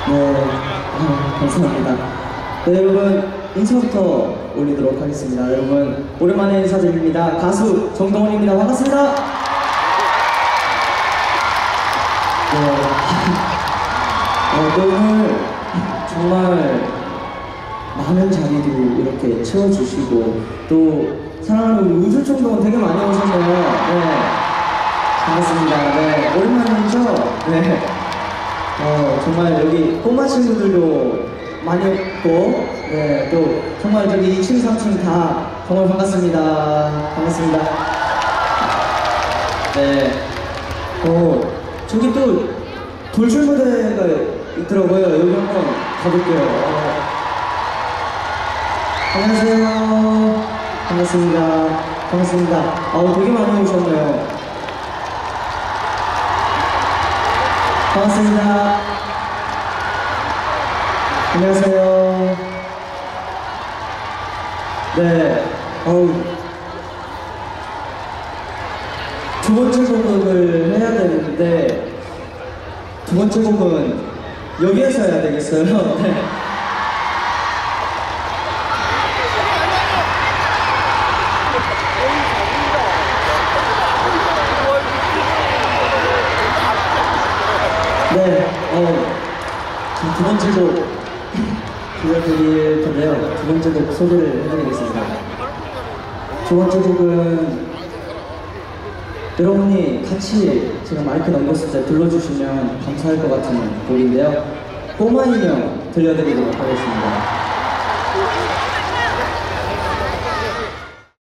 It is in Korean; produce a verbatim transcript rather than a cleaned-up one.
네, 아, 감사합니다. 네, 여러분 인사부터 올리도록 하겠습니다. 여러분 오랜만에 인사드립니다. 가수 정동원입니다. 반갑습니다. 네, 어, 오늘 정말 많은 자리도 이렇게 채워주시고 또 사랑하는 우주 정동원 되게 많이 오셨네요. 네, 반갑습니다. 네, 오랜만이죠? 네. 어, 정말 여기 꼬마 친구들도 많이 있고, 네, 또 정말 저기 이 층, 삼 층 다 정말 반갑습니다. 반갑습니다. 네. 어, 저기 또 돌출 무대가 있더라고요. 여기 한번 가볼게요. 어. 안녕하세요. 반갑습니다. 반갑습니다. 어, 되게 많이 오셨네요. 반갑습니다. 안녕하세요. 네, 어우, 두 번째 곡을 해야 되는데 두 번째 곡은 여기에서 해야 되겠어요. 네. 네, 어, 지금 두 번째 곡 들려드릴 텐데요. 두 번째 곡 소개를 해드리겠습니다. 두 번째 곡은 여러분이 같이 제가 마이크 넘겼을 때 불러주시면 감사할 것 같은 곡인데요. 꼬마 인형 들려드리도록 하겠습니다.